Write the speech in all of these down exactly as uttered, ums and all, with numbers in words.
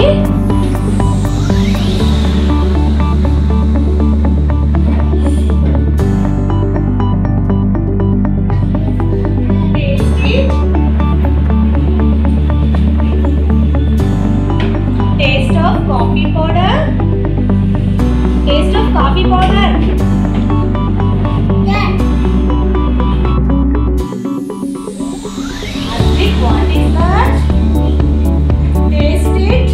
Taste of coffee powder. Taste of coffee powder. Yes. Asik, what is that? Taste it.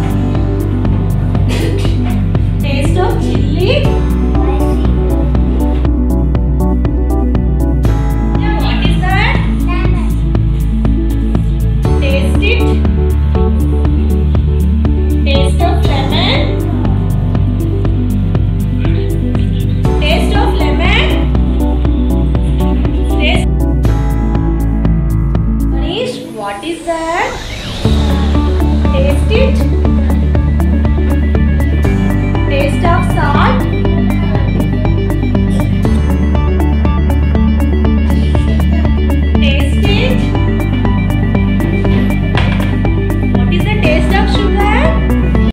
Taste of chili. Yeah, what is that? Lemon. Taste it. Taste of lemon. Taste of lemon. Taste. Manish, what is that? Taste it.